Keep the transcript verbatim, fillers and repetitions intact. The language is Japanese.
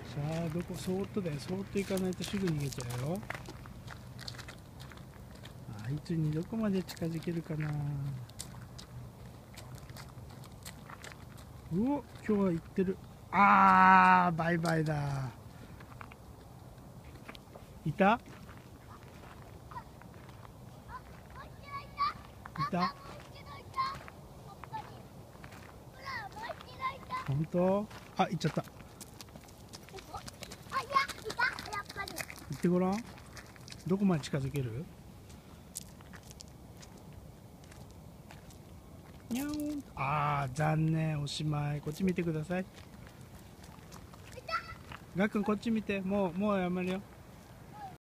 さあどこ、そーっとだよ、そーっと行かないとすぐ逃げちゃうよ。あいつにどこまで近づけるかな。うお、今日は行ってる。あー、バイバイだ。いたいた本当？あ、行っちゃった。行ってごらん。どこまで近づける？にゃーん。あー、残念、おしまい。こっち見てください。がっくん、こっち見て。もうもうやめるよ。